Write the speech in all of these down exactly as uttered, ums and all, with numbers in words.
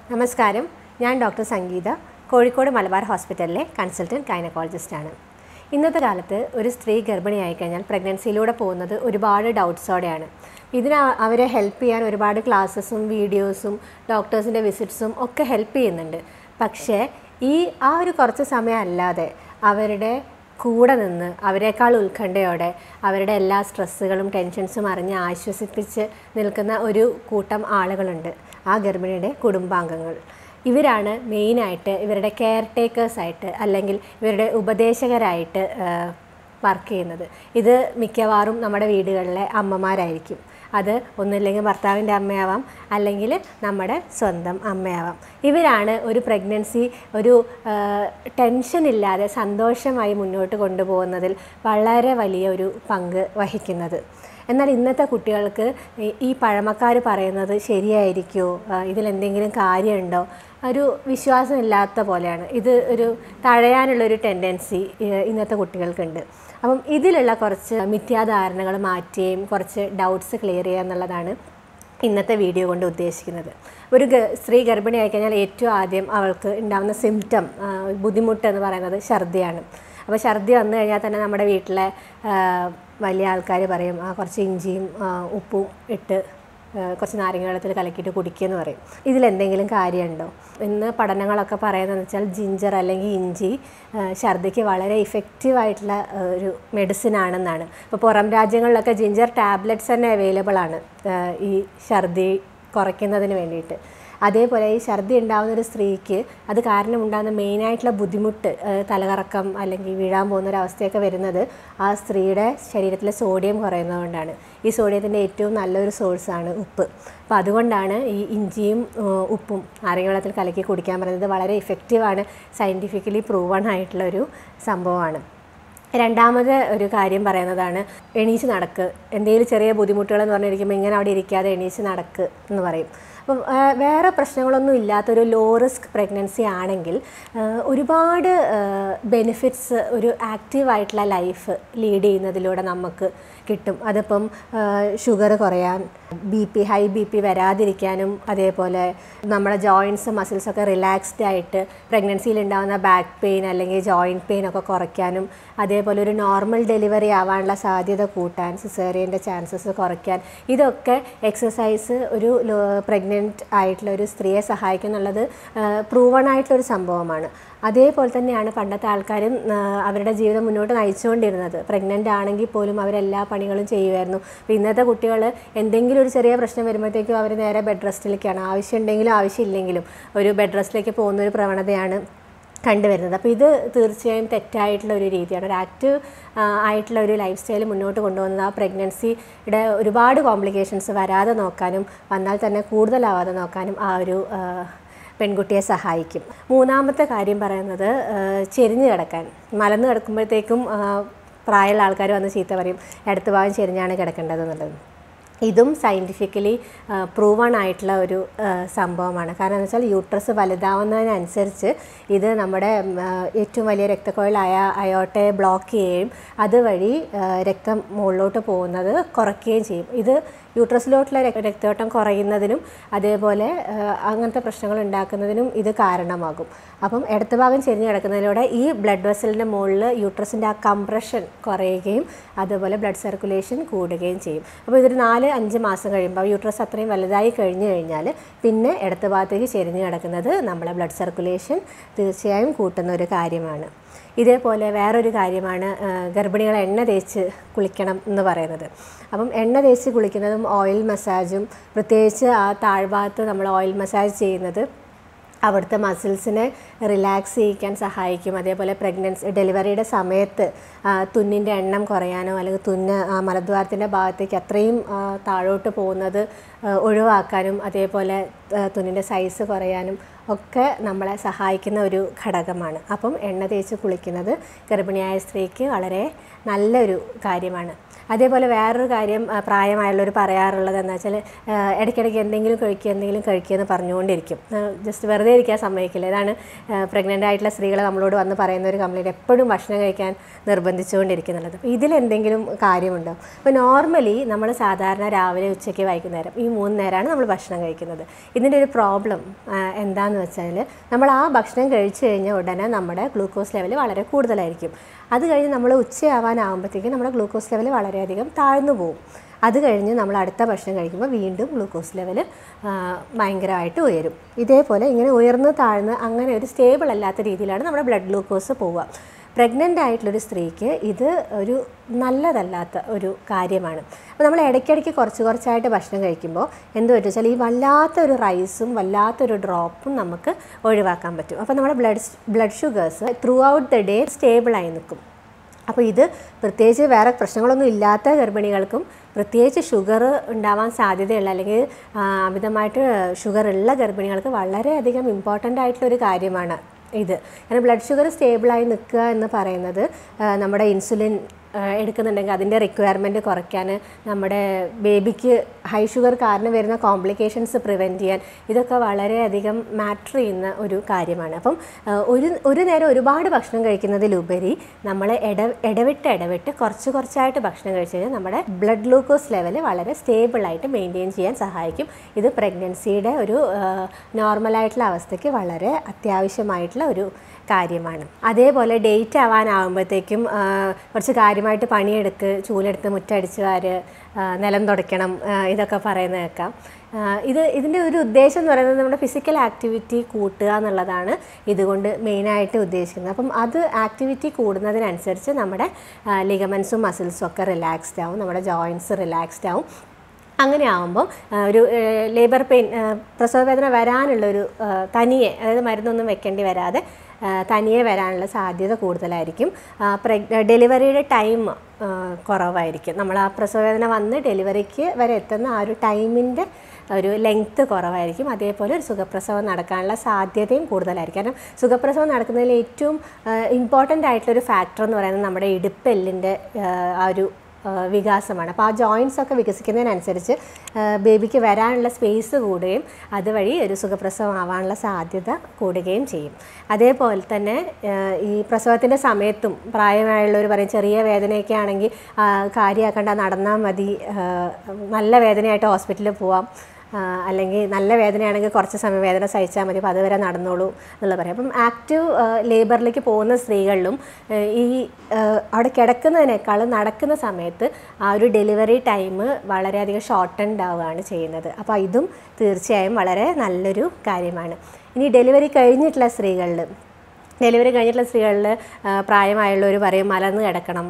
നമസ്കാരം, ഞാൻ ഡോക്ടർ സംഗീത, കോഴിക്കോട് മലബാർ ഹോസ്പിറ്റലിലെ കൺസൾട്ടൻറ്റ് ഗൈനക്കോളജിസ്റ്റാണ്. ഇന്നത്തെ കാലത്ത് ഒരു സ്ത്രീ ഗർഭിണിയായി കഴിഞ്ഞാൽ പ്രഗ്നൻസിയിലൂടെ പോകുന്നത് ഒരുപാട് ഡൗട്ട്സോടെയാണ്. ഇതിന് അവരെ ഹെൽപ്പ് ചെയ്യാൻ ഒരുപാട് ക്ലാസ്സസും വീഡിയോസും ഡോക്ടേഴ്സിൻ്റെ വിസിറ്റ്സും ഒക്കെ ഹെൽപ്പ് ചെയ്യുന്നുണ്ട്. പക്ഷേ ഈ ആ ഒരു കുറച്ച് സമയം അല്ലാതെ അവരുടെ കൂടെ നിന്ന് അവരെക്കാൾ ഉത്കണ്ഠയോടെ അവരുടെ എല്ലാ സ്ട്രെസ്സുകളും ടെൻഷൻസും അറിഞ്ഞ് ആശ്വസിപ്പിച്ച് നിൽക്കുന്ന ഒരു കൂട്ടം ആളുകളുണ്ട്, ആ ഗർഭിണിയുടെ കുടുംബാംഗങ്ങൾ. ഇവരാണ് മെയിനായിട്ട് ഇവരുടെ കെയർ ടേക്കേഴ്സായിട്ട് അല്ലെങ്കിൽ ഇവരുടെ ഉപദേശകരായിട്ട് വർക്ക് ചെയ്യുന്നത്. ഇത് മിക്കവാറും നമ്മുടെ വീടുകളിലെ അമ്മമാരായിരിക്കും. അത് ഒന്നുമില്ലെങ്കിൽ ഭർത്താവിൻ്റെ അമ്മയാവാം, അല്ലെങ്കിൽ നമ്മുടെ സ്വന്തം അമ്മയാവാം. ഇവരാണ് ഒരു പ്രഗ്നൻസി ഒരു ടെൻഷൻ ഇല്ലാതെ സന്തോഷമായി മുന്നോട്ട് കൊണ്ടുപോകുന്നതിൽ വളരെ വലിയ ഒരു പങ്ക് വഹിക്കുന്നത്. എന്നാൽ ഇന്നത്തെ കുട്ടികൾക്ക് ഈ പഴമക്കാർ പറയുന്നത് ശരിയായിരിക്കുമോ, ഇതിലെന്തെങ്കിലും കാര്യമുണ്ടോ, ഒരു വിശ്വാസമില്ലാത്ത പോലെയാണ്. ഇത് ഒരു തഴയാനുള്ളൊരു ടെൻഡൻസി ഇന്നത്തെ കുട്ടികൾക്കുണ്ട്. അപ്പം ഇതിലുള്ള കുറച്ച് മിഥ്യാധാരണകൾ മാറ്റുകയും കുറച്ച് ഡൗട്ട്സ് ക്ലിയർ ചെയ്യുക എന്നുള്ളതാണ് ഇന്നത്തെ വീഡിയോ കൊണ്ട് ഉദ്ദേശിക്കുന്നത്. ഒരു സ്ത്രീ ഗർഭിണി ആയിക്കഴിഞ്ഞാൽ ഏറ്റവും ആദ്യം അവൾക്ക് ഉണ്ടാകുന്ന സിംറ്റം, ബുദ്ധിമുട്ട് എന്ന് പറയുന്നത് ഛർദിയാണ്. അപ്പോൾ ഛർദി വന്നു കഴിഞ്ഞാൽ തന്നെ നമ്മുടെ വീട്ടിലെ വലിയ ആൾക്കാർ പറയും കുറച്ച് ഇഞ്ചിയും ഉപ്പും ഇട്ട് കുറച്ച് നാരങ്ങ വെള്ളത്തിൽ കലക്കിയിട്ട് കുടിക്കുകയെന്ന് പറയും. ഇതിലെന്തെങ്കിലും കാര്യമുണ്ടോ? ഇന്ന് പഠനങ്ങളൊക്കെ പറയുന്നതെന്ന് വെച്ചാൽ ജിഞ്ചർ അല്ലെങ്കിൽ ഇഞ്ചി ഛർദിക്ക് വളരെ ഇഫക്റ്റീവായിട്ടുള്ള ഒരു മെഡിസിൻ ആണെന്നാണ്. ഇപ്പോൾ പുറം രാജ്യങ്ങളിലൊക്കെ ജിഞ്ചർ ടാബ്ലറ്റ്സ് തന്നെ അവൈലബിൾ ആണ് ഈ ഛർദി കുറയ്ക്കുന്നതിന് വേണ്ടിയിട്ട്. അതേപോലെ ഈ ഛർദി ഉണ്ടാകുന്ന ഒരു സ്ത്രീക്ക് അത് കാരണം ഉണ്ടാകുന്ന മെയിനായിട്ടുള്ള ബുദ്ധിമുട്ട്, തലകറക്കം അല്ലെങ്കിൽ വീഴാൻ പോകുന്നൊരവസ്ഥയൊക്കെ വരുന്നത് ആ സ്ത്രീയുടെ ശരീരത്തിലെ സോഡിയം കുറയുന്നതുകൊണ്ടാണ്. ഈ സോഡിയത്തിൻ്റെ ഏറ്റവും നല്ലൊരു സോഴ്സാണ് ഉപ്പ്. അപ്പോൾ അതുകൊണ്ടാണ് ഈ ഇഞ്ചിയും ഉപ്പും നാരങ്ങ വെള്ളത്തിൽ കലക്കി കുടിക്കാൻ പറയുന്നത്. വളരെ ഇഫക്റ്റീവാണ്, സയൻറ്റിഫിക്കലി പ്രൂവൺ ആയിട്ടുള്ളൊരു സംഭവമാണ്. രണ്ടാമത് ഒരു കാര്യം പറയുന്നതാണ് എണീച്ച് നടക്ക്. എന്തെങ്കിലും ചെറിയ ബുദ്ധിമുട്ടുകളെന്ന് പറഞ്ഞിരിക്കുമ്പോൾ ഇങ്ങനെ അവിടെ ഇരിക്കാതെ എണീച്ച് നടക്ക് എന്ന് പറയും. അപ്പം വേറെ പ്രശ്നങ്ങളൊന്നും ഇല്ലാത്തൊരു ലോ റിസ്ക് പ്രഗ്നൻസി ആണെങ്കിൽ ഒരുപാട് ബെനിഫിറ്റ്സ് ഒരു ആക്റ്റീവായിട്ടുള്ള ലൈഫ് ലീഡ് ചെയ്യുന്നതിലൂടെ നമുക്ക് കിട്ടും. അതിപ്പം ഷുഗർ കുറയാൻ, B P high B P വരാതിരിക്കാനും, അതേപോലെ നമ്മുടെ ജോയിൻറ്റ്സ് മസിൽസൊക്കെ റിലാക്സ്ഡ് ആയിട്ട് പ്രഗ്നൻസിയിൽ ഉണ്ടാകുന്ന ബാക്ക് പെയിൻ അല്ലെങ്കിൽ ജോയിൻറ്റ് പെയിൻ ഒക്കെ കുറയ്ക്കാനും, അതേപോലെ ഒരു നോർമൽ ഡെലിവറി ആവാനുള്ള സാധ്യത കൂട്ടാൻ, സിസേറിയൻ്റെ ചാൻസസ് കുറയ്ക്കാൻ, ഇതൊക്കെ എക്സസൈസ് ഒരു പ്രഗ്നൻറ്റ് ആയിട്ടുള്ള ഒരു സ്ത്രീയെ സഹായിക്കും എന്നുള്ളത് പ്രൂവൺ ആയിട്ടുള്ളൊരു സംഭവമാണ്. അതേപോലെ തന്നെയാണ് പണ്ടത്തെ ആൾക്കാരും അവരുടെ ജീവിതം മുന്നോട്ട് നയിച്ചുകൊണ്ടിരുന്നത്. പ്രഗ്നൻ്റ് ആണെങ്കിൽ പോലും അവരെല്ലാ പണികളും ചെയ്യുമായിരുന്നു. അപ്പോൾ ഇന്നത്തെ കുട്ടികൾ എന്തെങ്കിലും ഒരു ചെറിയ പ്രശ്നം വരുമ്പോഴത്തേക്കും അവർ നേരെ ബെഡ് റെസ്റ്റിലേക്കാണ്. ആവശ്യമുണ്ടെങ്കിലും ആവശ്യമില്ലെങ്കിലും ഒരു ബെഡ് റെസ്റ്റിലേക്ക് പോകുന്നൊരു പ്രവണതയാണ് കണ്ടുവരുന്നത്. അപ്പോൾ ഇത് തീർച്ചയായും തെറ്റായിട്ടുള്ള ഒരു രീതിയാണ്. ഒരു ആക്റ്റീവ് ആയിട്ടുള്ള ഒരു ലൈഫ് സ്റ്റൈൽ മുന്നോട്ട് കൊണ്ടുപോകുന്നത് ആ പ്രഗ്നൻസിയുടെ ഒരുപാട് കോംപ്ലിക്കേഷൻസ് വരാതെ നോക്കാനും വന്നാൽ തന്നെ കൂടുതലാവാതെ നോക്കാനും ആ ഒരു പെൺകുട്ടിയെ സഹായിക്കും. മൂന്നാമത്തെ കാര്യം പറയുന്നത് ചെരിഞ്ഞ് കിടക്കാൻ. മലന്ന് കിടക്കുമ്പോഴത്തേക്കും പ്രായമുള്ള ആൾക്കാർ വന്ന് ചീത്ത പറയും, ഇടത്ത് ഭാഗം ചെരിഞ്ഞാണ് കിടക്കേണ്ടത് എന്നുള്ളത്. ഇതും സയൻറ്റിഫിക്കലി പ്രൂവൺ ആയിട്ടുള്ള ഒരു സംഭവമാണ്. കാരണം എന്ന് വെച്ചാൽ യൂട്രസ് വലുതാവുന്നതിനനുസരിച്ച് ഇത് നമ്മുടെ ഏറ്റവും വലിയ രക്തക്കുഴലായ അയോർട്ടയെ ബ്ലോക്ക് ചെയ്യുകയും അതുവഴി രക്തം മുകളിലോട്ട് പോകുന്നത് കുറയ്ക്കുകയും ചെയ്യും. ഇത് യൂട്രസിലോട്ടുള്ള രക്തയോട്ടം കുറയുന്നതിനും അതേപോലെ അങ്ങനത്തെ പ്രശ്നങ്ങൾ ഉണ്ടാക്കുന്നതിനും ഇത് കാരണമാകും. അപ്പം ഇടത്ത് ഭാഗം ചെരിഞ്ഞ് കിടക്കുന്നതിലൂടെ ഈ ബ്ലഡ് വെസലിൻ്റെ മുകളിൽ യൂട്രസിൻ്റെ ആ കംപ്രഷൻ കുറയുകയും അതുപോലെ ബ്ലഡ് സർക്കുലേഷൻ കൂടുകയും ചെയ്യും. അപ്പോൾ ഇതൊരു നാല് അഞ്ച് മാസം കഴിയുമ്പോൾ യൂട്രസ് അത്രയും വലുതായി കഴിഞ്ഞു കഴിഞ്ഞാൽ പിന്നെ ഇടത്ത് ഭാഗത്തേക്ക് ചെരിഞ്ഞ് കിടക്കുന്നത് നമ്മളെ ബ്ലഡ് സർക്കുലേഷൻ തീർച്ചയായും കൂട്ടുന്ന ഒരു കാര്യമാണ്. ഇതേപോലെ വേറൊരു കാര്യമാണ് ഗർഭിണികൾ എണ്ണ തേച്ച് കുളിക്കണം എന്ന് പറയുന്നത്. അപ്പം എണ്ണ തേച്ച് കുളിക്കുന്നതും ഓയിൽ മസാജും, പ്രത്യേകിച്ച് ആ താഴ്ഭാഗത്ത് നമ്മൾ ഓയിൽ മസാജ് ചെയ്യുന്നത് അവിടുത്തെ മസിൽസിനെ റിലാക്സ് ചെയ്യിക്കാൻ സഹായിക്കും. അതേപോലെ പ്രഗ്നൻസി ഡെലിവറിയുടെ സമയത്ത് തുന്നിൻ്റെ എണ്ണം കുറയാനോ അല്ലെങ്കിൽ തുന്ന് മലദ്വാരത്തിൻ്റെ ഭാഗത്തേക്ക് അത്രയും താഴോട്ട് പോകുന്നത് ഒഴിവാക്കാനും അതേപോലെ തുന്നിൻ്റെ സൈസ് കുറയാനും ഒക്കെ നമ്മളെ സഹായിക്കുന്ന ഒരു ഘടകമാണ്. അപ്പം എണ്ണ തേച്ച് കുളിക്കുന്നത് ഗർഭിണിയായ സ്ത്രീക്ക് വളരെ നല്ലൊരു കാര്യമാണ്. അതേപോലെ വേറൊരു കാര്യം പ്രായമായുള്ളവർ പറയാറുള്ളത് എന്താ വെച്ചാൽ ഇടയ്ക്കിടയ്ക്ക് എന്തെങ്കിലും കഴിക്കുക എന്തെങ്കിലും കഴിക്കുക എന്ന് പറഞ്ഞുകൊണ്ടിരിക്കും. ജസ്റ്റ് വെറുതെ ഇരിക്കാൻ സമ്മതിക്കില്ല. ഇതാണ് പ്രഗ്നൻ്റ് ആയിട്ടുള്ള സ്ത്രീകളെ നമ്മളോട് വന്ന് പറയുന്ന ഒരു കംപ്ലൈൻറ്റ്, എപ്പോഴും ഭക്ഷണം കഴിക്കാൻ നിർബന്ധിച്ചുകൊണ്ടിരിക്കുന്നുള്ളത്. അപ്പോൾ ഇതിലെന്തെങ്കിലും കാര്യമുണ്ടോ? അപ്പോൾ നോർമലി നമ്മൾ സാധാരണ രാവിലെ, ഉച്ചയ്ക്ക്, വൈകുന്നേരം ഈ മൂന്ന് നേരമാണ് നമ്മൾ ഭക്ഷണം കഴിക്കുന്നത്. ഇതിൻ്റെ ഒരു പ്രോബ്ലം എന്താണെന്ന് വെച്ചാൽ നമ്മൾ ആ ഭക്ഷണം കഴിച്ചു കഴിഞ്ഞാൽ ഉടനെ നമ്മുടെ ഗ്ലൂക്കോസ് ലെവൽ വളരെ കൂടുതലായിരിക്കും. അത് കഴിഞ്ഞ് നമ്മൾ ഉച്ചയാവാനാകുമ്പോഴത്തേക്കും നമ്മുടെ ഗ്ലൂക്കോസ് ലെവൽ വളരെയധികം താഴ്ന്നു പോകും. അത് കഴിഞ്ഞ് നമ്മൾ അടുത്ത ഭക്ഷണം കഴിക്കുമ്പോൾ വീണ്ടും ഗ്ലൂക്കോസ് ലെവൽ ഭയങ്കരമായിട്ട് ഉയരും. ഇതേപോലെ ഇങ്ങനെ ഉയർന്ന് താഴ്ന്ന് അങ്ങനെ ഒരു സ്റ്റേബിൾ അല്ലാത്ത രീതിയിലാണ് നമ്മുടെ ബ്ലഡ് ഗ്ലൂക്കോസ് പോവുക. പ്രഗ്നൻ്റ് ആയിട്ടുള്ളൊരു സ്ത്രീക്ക് ഇത് ഒരു നല്ലതല്ലാത്ത ഒരു കാര്യമാണ്. അപ്പോൾ നമ്മൾ ഇടയ്ക്കിടയ്ക്ക് കുറച്ച് കുറച്ചായിട്ട് ഭക്ഷണം കഴിക്കുമ്പോൾ എന്ത് പറ്റും വെച്ചാൽ ഈ വല്ലാത്തൊരു റൈസും വല്ലാത്തൊരു ഡ്രോപ്പും നമുക്ക് ഒഴിവാക്കാൻ പറ്റും. അപ്പോൾ നമ്മുടെ blood blood sugars throughout the day സ്റ്റേബിളായി നിൽക്കും. അപ്പോൾ ഇത് പ്രത്യേകിച്ച് വേറെ പ്രശ്നങ്ങളൊന്നും ഇല്ലാത്ത ഗർഭിണികൾക്കും പ്രത്യേകിച്ച് ഷുഗർ ഉണ്ടാവാൻ സാധ്യതയുള്ള അല്ലെങ്കിൽ അമിതമായിട്ട് ഷുഗർ ഉള്ള ഗർഭിണികൾക്ക് വളരെയധികം ഇമ്പോർട്ടൻ്റ് ആയിട്ടുള്ളൊരു കാര്യമാണ് ഇത്. കാരണം ബ്ലഡ് ഷുഗർ സ്റ്റേബിളായി നിൽക്കുക എന്ന് പറയുന്നത് നമ്മുടെ ഇൻസുലിൻ എടുക്കുന്നുണ്ടെങ്കിൽ അതിൻ്റെ റിക്വയർമെൻറ്റ് കുറയ്ക്കാൻ, നമ്മുടെ ബേബിക്ക് ഹൈ ഷുഗർ കാരണം വരുന്ന കോംപ്ലിക്കേഷൻസ് പ്രിവെൻറ്റ് ചെയ്യാൻ, ഇതൊക്കെ വളരെയധികം മാറ്റർ ചെയ്യുന്ന ഒരു കാര്യമാണ്. അപ്പം ഒരു ഒരു നേരം ഒരുപാട് ഭക്ഷണം കഴിക്കുന്നതിലുപരി നമ്മൾ ഇട ഇടവിട്ട് ഇടവിട്ട് കുറച്ച് കുറച്ചായിട്ട് ഭക്ഷണം കഴിച്ച് കഴിഞ്ഞാൽ നമ്മുടെ ബ്ലഡ് ഗ്ലൂക്കോസ് ലെവൽ വളരെ സ്റ്റേബിളായിട്ട് മെയിൻറ്റെയിൻ ചെയ്യാൻ സഹായിക്കും. ഇത് പ്രഗ്നൻസിയുടെ ഒരു നോർമലായിട്ടുള്ള അവസ്ഥയ്ക്ക് വളരെ അത്യാവശ്യമായിട്ടുള്ള ഒരു കാര്യമാണ്. അതേപോലെ ഡേറ്റ് ആവാനാകുമ്പോഴത്തേക്കും കുറച്ച് കാര്യമായിട്ട് പണിയെടുക്ക്, ചൂലെടുത്ത് മുറ്റടിച്ച് വാര്, നിലം തുടയ്ക്കണം, ഇതൊക്കെ പറയുന്നത് കേൾക്കാം. ഇത് ഇതിൻ്റെ ഒരു ഉദ്ദേശം എന്ന് പറയുന്നത് നമ്മുടെ ഫിസിക്കൽ ആക്ടിവിറ്റി കൂട്ടുക എന്നുള്ളതാണ് ഇതുകൊണ്ട് മെയിനായിട്ട് ഉദ്ദേശിക്കുന്നത്. അപ്പം അത് ആക്ടിവിറ്റി കൂടുന്നതിനനുസരിച്ച് നമ്മുടെ ലിഗമെൻസും മസിൽസും ഒക്കെ റിലാക്സ്ഡ് ആവും, നമ്മുടെ ജോയിൻറ്റ്സ് റിലാക്സ്ഡ് ആവും. അങ്ങനെ ആകുമ്പോൾ ഒരു ലേബർ പെയിൻ, പ്രസവവേദന വരാനുള്ളൊരു തനിയെ, അതായത് മരുന്നൊന്നും വെക്കേണ്ടി വരാതെ തനിയെ വരാനുള്ള സാധ്യത കൂടുതലായിരിക്കും. പ്രഗ് ഡെലിവറിയുടെ ടൈം കുറവായിരിക്കും. നമ്മൾ ആ പ്രസവവേദന വന്ന് ഡെലിവറിക്ക് വരെ എത്തുന്ന ആ ഒരു ടൈമിൻ്റെ ഒരു ലെങ്ത്ത് കുറവായിരിക്കും. അതേപോലെ ഒരു സുഖപ്രസവം നടക്കാനുള്ള സാധ്യതയും കൂടുതലായിരിക്കും. കാരണം സുഖപ്രസവം നടക്കുന്നതിൽ ഏറ്റവും ഇമ്പോർട്ടൻ്റ് ആയിട്ടുള്ളൊരു ഫാക്ടർ എന്ന് പറയുന്നത് നമ്മുടെ ഇടുപ്പെല്ലിൻ്റെ ആ ഒരു വികാസമാണ്. അപ്പോൾ ആ ജോയിൻറ്റ്സ് ഒക്കെ വികസിക്കുന്നതിനനുസരിച്ച് ബേബിക്ക് വരാനുള്ള സ്പേസ് കൂടുകയും അതുവഴി ഒരു സുഖപ്രസവം ആവാനുള്ള സാധ്യത കൂടുകയും ചെയ്യും. അതേപോലെ തന്നെ ഈ പ്രസവത്തിൻ്റെ സമയത്തും പ്രായമായുള്ളവർ പറയും ചെറിയ വേദനയൊക്കെ ആണെങ്കിൽ കാര്യമാക്കണ്ട, നടന്നാൽ മതി, നല്ല വേദനയായിട്ട് ഹോസ്പിറ്റലിൽ പോവാം, അല്ലെങ്കിൽ നല്ല വേദനയാണെങ്കിൽ കുറച്ച് സമയം വേദന സഹിച്ചാൽ മതി, അപ്പോൾ അതുവരെ നടന്നോളൂ എന്നുള്ള പറയും. അപ്പം ആക്റ്റീവ് ലേബറിലേക്ക് പോകുന്ന സ്ത്രീകളിലും ഈ അവിടെ കിടക്കുന്നതിനേക്കാളും നടക്കുന്ന സമയത്ത് ആ ഒരു ഡെലിവറി ടൈം വളരെയധികം ഷോർട്ടൻഡ് ആവുകയാണ് ചെയ്യുന്നത്. അപ്പോൾ ഇതും തീർച്ചയായും വളരെ നല്ലൊരു കാര്യമാണ്. ഇനി ഡെലിവറി കഴിഞ്ഞിട്ടുള്ള സ്ത്രീകളിൽ ഡെലിവറി കഴിഞ്ഞിട്ടുള്ള സ്ത്രീകളിൽ പ്രായമായുള്ളവർ പറയും മലർന്ന് കിടക്കണം,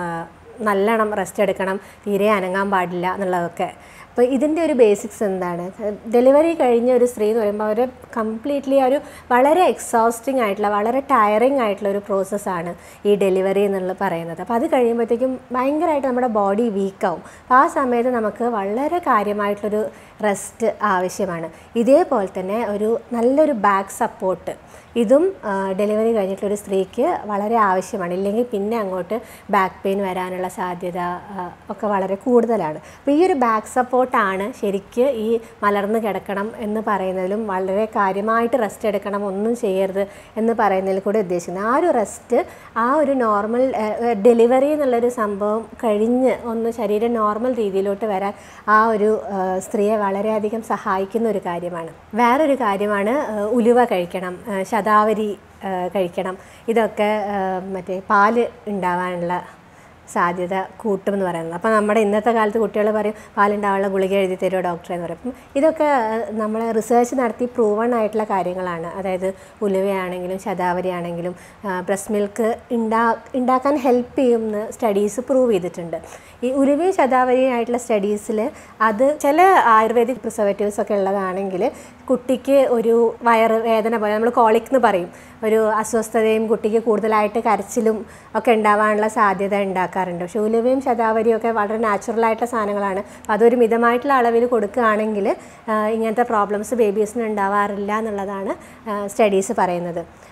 നല്ലോണം റെസ്റ്റ് എടുക്കണം, തീരെ അനങ്ങാൻ പാടില്ല എന്നുള്ളതൊക്കെ. അപ്പോൾ ഇതിൻ്റെ ഒരു ബേസിക്സ് എന്താണ്? ഡെലിവറി കഴിഞ്ഞ ഒരു സ്ത്രീ എന്ന് പറയുമ്പോൾ അവർ കംപ്ലീറ്റ്ലി ഒരു വളരെ എക്സോസ്റ്റിംഗ് ആയിട്ടുള്ള വളരെ ടയറിങ് ആയിട്ടുള്ള ഒരു പ്രോസസ്സാണ് ഈ ഡെലിവറി എന്നുള്ള പറയുന്നത്. അപ്പോൾ അത് കഴിയുമ്പോഴത്തേക്കും ഭയങ്കരമായിട്ട് നമ്മുടെ ബോഡി വീക്കാവും. അപ്പോൾ ആ സമയത്ത് നമുക്ക് വളരെ കാര്യമായിട്ടുള്ളൊരു റെസ്റ്റ് ആവശ്യമാണ്. ഇതേപോലെ തന്നെ ഒരു നല്ലൊരു ബാക്ക് സപ്പോർട്ട് ഇതും ഡെലിവറി കഴിഞ്ഞിട്ടുള്ളൊരു സ്ത്രീക്ക് വളരെ ആവശ്യമാണ്. ഇല്ലെങ്കിൽ പിന്നെ അങ്ങോട്ട് ബാക്ക് പെയിൻ വരാനുള്ള സാധ്യത ഒക്കെ വളരെ കൂടുതലാണ്. അപ്പോൾ ഈ ഒരു ബാക്ക് സപ്പോർട്ടാണ് ശരിക്ക് ഈ മലർന്ന് കിടക്കണം എന്ന് പറയുന്നതിലും വളരെ കാര്യമായിട്ട് റെസ്റ്റ് എടുക്കണം, ഒന്നും ചെയ്യരുത് എന്ന് പറയുന്നതിൽ കൂടെ ഉദ്ദേശിക്കുന്നത്. ആ ഒരു റെസ്റ്റ്, ആ ഒരു നോർമൽ ഡെലിവറി എന്നുള്ളൊരു സംഭവം കഴിഞ്ഞ് ഒന്ന് ശരീരം നോർമൽ രീതിയിലോട്ട് വരാൻ ആ ഒരു സ്ത്രീയെ വളരെയധികം സഹായിക്കുന്ന ഒരു കാര്യമാണ്. വേറൊരു കാര്യമാണ് ഉലുവ കഴിക്കണം, ശതാവരി കഴിക്കണം. ഇതൊക്കെ മറ്റേ പാല് ഉണ്ടാവാനുള്ള സാധ്യത കൂട്ടുമെന്ന് പറയുന്നത്. അപ്പോൾ നമ്മുടെ ഇന്നത്തെ കാലത്ത് കുട്ടികൾ പറയും പാലുണ്ടാവാനുള്ള ഗുളിക എഴുതി തരുമോ ഡോക്ടറെ എന്ന് പറയും. അപ്പം ഇതൊക്കെ നമ്മൾ റിസർച്ച് നടത്തി പ്രൂവൺ ആയിട്ടുള്ള കാര്യങ്ങളാണ്. അതായത് ഉലുവയാണെങ്കിലും ശതാവരി ആണെങ്കിലും ബ്രസ്റ്റ് മിൽക്ക് ഉണ്ടാ ഉണ്ടാക്കാൻ ഹെൽപ്പ് ചെയ്യുമെന്ന് സ്റ്റഡീസ് പ്രൂവ് ചെയ്തിട്ടുണ്ട്. ഈ ഉലുവയും ശതാവരിയും ആയിട്ടുള്ള സ്റ്റഡീസിൽ അത് ചില ആയുർവേദിക് പ്രിസർവേറ്റീവ്സ് ഒക്കെ ഉള്ളതാണെങ്കിൽ കുട്ടിക്ക് ഒരു വയറ് വേദന പോലെ, നമ്മൾ കോളിക് എന്ന് പറയും, ഒരു അസ്വസ്ഥതയും കുട്ടിക്ക് കൂടുതലായിട്ട് കരച്ചിലും ഒക്കെ ഉണ്ടാവാനുള്ള സാധ്യത ഉണ്ടാക്കാറുണ്ട്. പക്ഷേ ഉലുവയും ശതാവരിയും ഒക്കെ വളരെ നാച്ചുറലായിട്ടുള്ള സാധനങ്ങളാണ്. അപ്പോൾ അതൊരു മിതമായിട്ടുള്ള അളവിൽ കൊടുക്കുകയാണെങ്കിൽ ഇങ്ങനത്തെ പ്രോബ്ലംസ് ബേബീസിന് ഉണ്ടാവാറില്ല എന്നുള്ളതാണ് സ്റ്റഡീസ് പറയുന്നത്.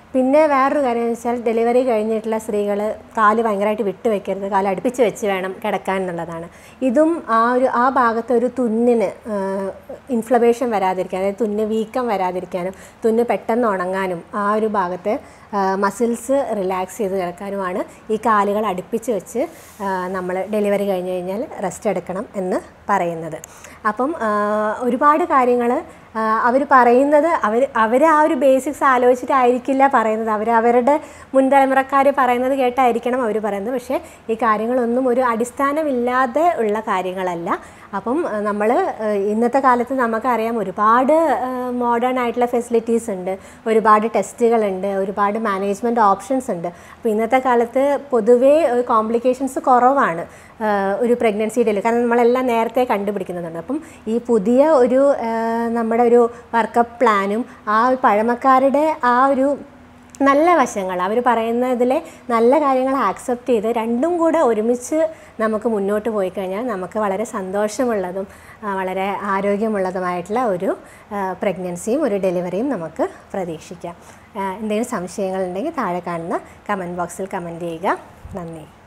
പിന്നെ വേറൊരു കാര്യം എന്ന് വെച്ചാൽ ഡെലിവറി കഴിഞ്ഞിട്ടുള്ള സ്ത്രീകൾ കാല് ഭയങ്കരമായിട്ട് വിട്ട് വെക്കരുത്, കാല് അടുപ്പിച്ച് വെച്ച് വേണം കിടക്കാൻ എന്നുള്ളതാണ്. ഇതും ആ ഒരു ആ ഭാഗത്ത് ഒരു തുന്നിന് ഇൻഫ്ലമേഷൻ വരാതിരിക്കാൻ, അതായത് തുന്ന് വീക്കം വരാതിരിക്കാനും തുന്ന് പെട്ടെന്ന് ഉണങ്ങാനും ആ ഒരു ഭാഗത്ത് മസിൽസ് റിലാക്സ് ചെയ്ത് കിടക്കാനുമാണ് ഈ കാലുകൾ അടുപ്പിച്ച് വെച്ച് നമ്മൾ ഡെലിവറി കഴിഞ്ഞ് കഴിഞ്ഞാൽ റെസ്റ്റ് എടുക്കണം എന്ന് പറയുന്നത്. അപ്പം ഒരുപാട് കാര്യങ്ങൾ അവർ പറയുന്നത് അവർ അവർ ആ ഒരു ബേസിക്സ് ആലോചിച്ചിട്ടായിരിക്കില്ല പറയുന്നത്, അവർ അവരുടെ മുൻതലമുറക്കാർ പറയുന്നത് കേട്ടായിരിക്കണം അവർ പറയുന്നത്. പക്ഷേ ഈ കാര്യങ്ങളൊന്നും ഒരു അടിസ്ഥാനമില്ലാതെ ഉള്ള കാര്യങ്ങളല്ല. അപ്പം നമ്മൾ ഇന്നത്തെ കാലത്ത് നമുക്കറിയാം ഒരുപാട് മോഡേൺ ആയിട്ടുള്ള ഫെസിലിറ്റീസ് ഉണ്ട്, ഒരുപാട് ടെസ്റ്റുകളുണ്ട്, ഒരുപാട് മാനേജ്മെൻറ്റ് ഓപ്ഷൻസ് ഉണ്ട്. അപ്പോൾ ഇന്നത്തെ കാലത്ത് പൊതുവേ കോംപ്ലിക്കേഷൻസ് കുറവാണ് ഒരു പ്രഗ്നൻസി ഡെലിവറി, കാരണം നമ്മളെല്ലാം നേരത്തെ കണ്ടുപിടിക്കുന്നുണ്ട്. അപ്പം ഈ പുതിയ ഒരു നമ്മുടെ ഒരു വർക്കപ്പ് പ്ലാനും ആ പഴമക്കാരുടെ ആ ഒരു നല്ല വശങ്ങൾ, അവർ പറയുന്നതിലെ നല്ല കാര്യങ്ങൾ ആക്സെപ്റ്റ് ചെയ്ത് രണ്ടും കൂടെ ഒരുമിച്ച് നമുക്ക് മുന്നോട്ട് പോയി കഴിഞ്ഞാൽ നമുക്ക് വളരെ സന്തോഷമുള്ളതും വളരെ ആരോഗ്യമുള്ളതുമായിട്ടുള്ള ഒരു പ്രഗ്നൻസിയും ഒരു ഡെലിവറിയും നമുക്ക് പ്രതീക്ഷിക്കാം. എന്തെങ്കിലും സംശയങ്ങളുണ്ടെങ്കിൽ താഴെ കാണുന്ന കമൻറ്റ് ബോക്സിൽ കമൻറ്റ് ചെയ്യുക. നന്ദി.